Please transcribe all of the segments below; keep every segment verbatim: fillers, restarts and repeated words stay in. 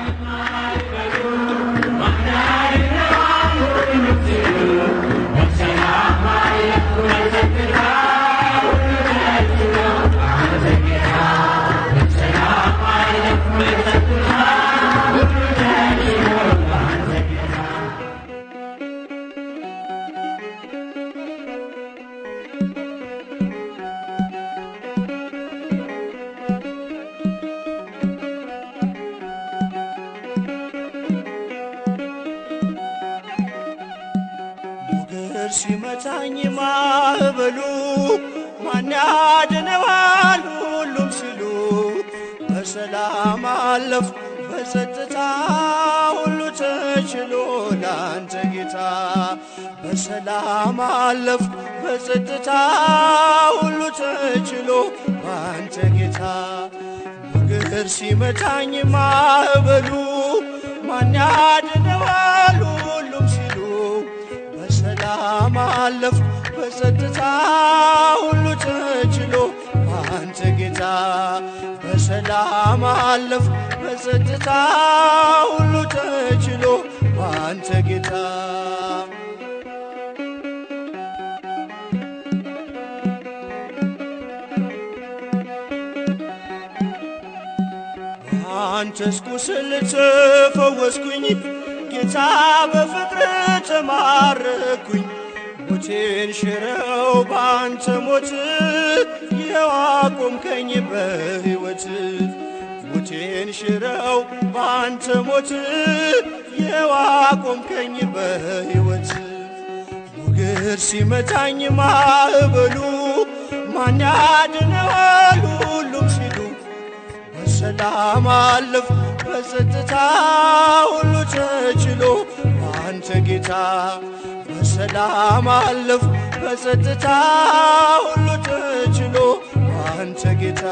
ሲመታኝ ማዕበሉ ማን ያድነዋል ሁሉም ሲሉ በሰላም አለፍ በጸጥታ ሁሉ ተችሎ ላንተ ጌታ በሰላም አለፍ በጸጥታ ሁሉ ተችሎ ላንተ ጌታ ሞገድ ሲመታኝ ማዕበሉ ማን ያድነዋል ሁሉም ሲሉ በሰላም አለፍ በጸጥታ ሁሉ ተችሎ አንተ ጌታ በሰላም አለፍ በጸጥታ ሁሉ ተችሎ አንተ ጌታ አንተስ ቁስል ተፈወስኩኝ ጌታ በፍቅር ተማረኩኝ ሞቴን ሽረው ባንተ ሞት ይኸው አቆምከኝ በሕይወት ሞቴን ሽረው ባንተ ሞት ይኸው አቆምከኝ በሕይወት ሞገድ ሲመታኝ ማዕበሉ ማን ያድነዋል ሁሉም ሲሉ በሰላም አለፍ በጸጥታ ሁሉ ተችሎ አንተ ጌታ በሰላም አለፍ በጸጥታ ሁሉ ተችሎ አንተ ጌታ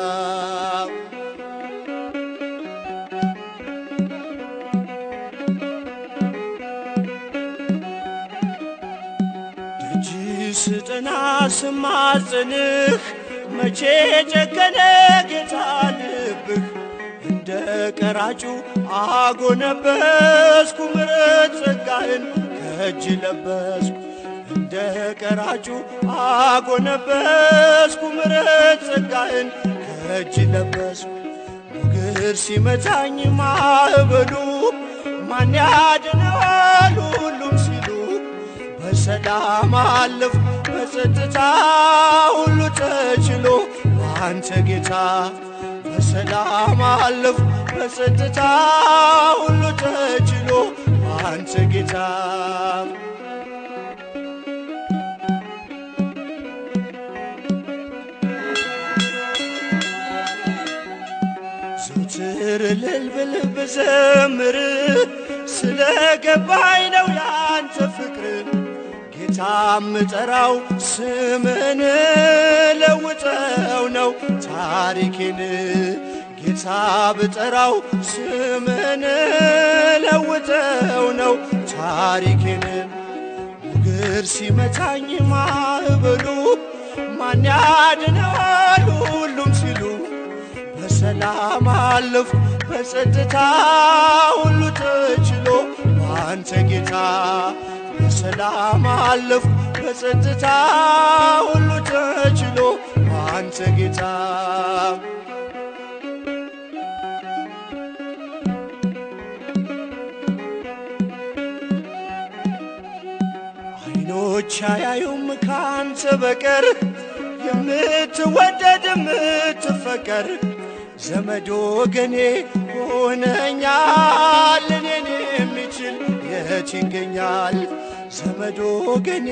ደጅ ስጠና ስማጽንህ መቼ ጨከነ ጌታ ልብህ እንደ ቀራጩ አጎነበስኩ ምሕረት ጸጋህን ከእጅ ለበስኩ እንደ ቀራጩ አጎነበስኩ ምሕረት ጸጋህን ከእጅ ለበስኩ ሞገድ ሲመታኝ ማዕበሉ ማን ያድነዋል ሁሉም ሲሉ በሰላም አለፍ በጸጥታ ሁሉ ተችሎ አንተ ጌታ በሰላም አለፍ በጸጥታ ሁሉ ተችሎ አንተ ጌታ ዘወትር እልል ብል ብዘምር ስለገባኝ ነው ያንተ ፍቅር ጌታ ምጠራው ስምን ለውጠው ነው ታሪኬን ጌታ ብጠራው ስምን ለውጠው ነው ታሪኬን ሞገድ ሲመታኝ ማዕበሉ ማን ያድነዋል ሁሉም ሲሉ በሰላም አለፍ በጸጥታ ሁሉ ተችሎ አንተ ጌታ በሰላም አለፍ በጸጥታ ሁሉ ተችሎ አንተ ጌታ አይኖች አያዩም ካንተ በቀር የምትወደድ የምትፈቀር ዘመድ ወገኔ ሆነኛል እኔን የሚችል የት ይገኛል ዘመድ ወገኔ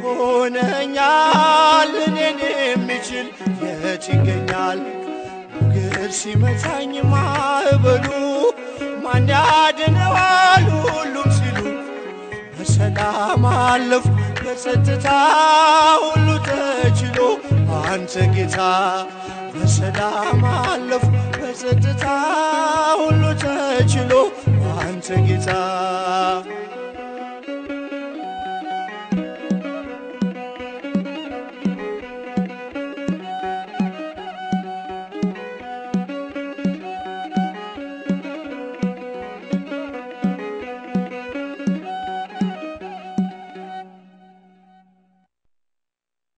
ሆነኛል እኔን የሚችል የት ይገኛል ሞገድ ሲመታኝ ማዕበሉ ማን ያድነዋል ሁሉም ሲሉ በሰላም አለፍ በጸጥታ ሁሉ ተችሎ አንተ ጌታ በሰላም አለፍ በጸጥታ ሁሉ ተችሎ አንተ ጌታ